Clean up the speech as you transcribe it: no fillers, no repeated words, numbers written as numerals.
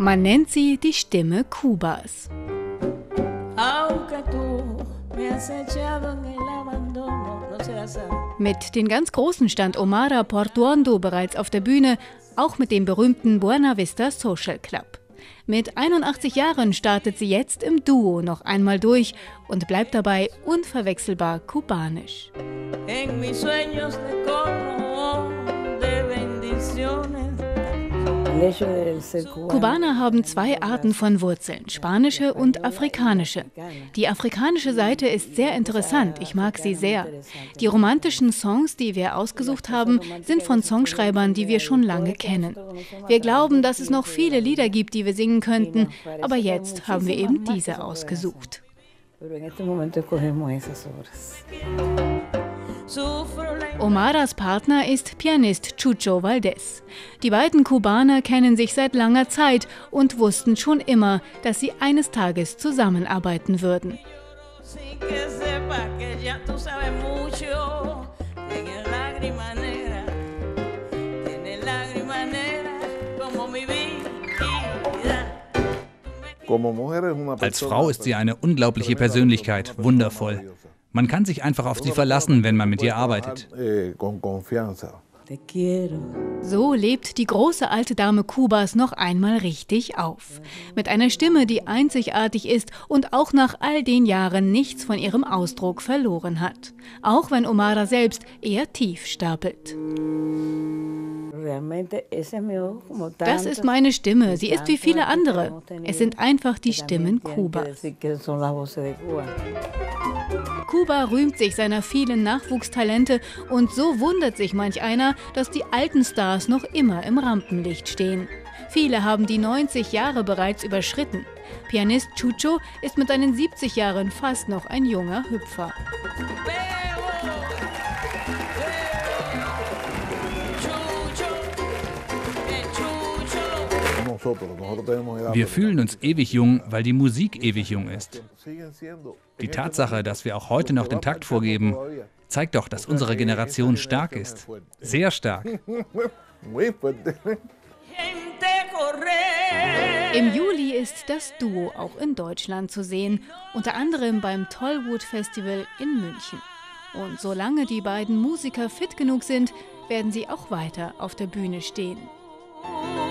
Man nennt sie die Stimme Kubas. Mit den ganz Großen stand Omara Portuondo bereits auf der Bühne, auch mit dem berühmten Buena Vista Social Club. Mit 81 Jahren startet sie jetzt im Duo noch einmal durch und bleibt dabei unverwechselbar kubanisch. Kubaner haben zwei Arten von Wurzeln, spanische und afrikanische. Die afrikanische Seite ist sehr interessant, ich mag sie sehr. Die romantischen Songs, die wir ausgesucht haben, sind von Songschreibern, die wir schon lange kennen. Wir glauben, dass es noch viele Lieder gibt, die wir singen könnten, aber jetzt haben wir eben diese ausgesucht. Omaras Partner ist Pianist Chucho Valdés. Die beiden Kubaner kennen sich seit langer Zeit und wussten schon immer, dass sie eines Tages zusammenarbeiten würden. Als Frau ist sie eine unglaubliche Persönlichkeit, wundervoll. Man kann sich einfach auf sie verlassen, wenn man mit ihr arbeitet. So lebt die große alte Dame Kubas noch einmal richtig auf. Mit einer Stimme, die einzigartig ist und auch nach all den Jahren nichts von ihrem Ausdruck verloren hat. Auch wenn Omara selbst eher tief stapelt. Das ist meine Stimme, sie ist wie viele andere. Es sind einfach die Stimmen Kubas. Kuba rühmt sich seiner vielen Nachwuchstalente und so wundert sich manch einer, dass die alten Stars noch immer im Rampenlicht stehen. Viele haben die 90 Jahre bereits überschritten. Pianist Chucho ist mit seinen 70 Jahren fast noch ein junger Hüpfer. Wir fühlen uns ewig jung, weil die Musik ewig jung ist. Die Tatsache, dass wir auch heute noch den Takt vorgeben, zeigt doch, dass unsere Generation stark ist. Sehr stark. Im Juli ist das Duo auch in Deutschland zu sehen, unter anderem beim Tollwood Festival in München. Und solange die beiden Musiker fit genug sind, werden sie auch weiter auf der Bühne stehen.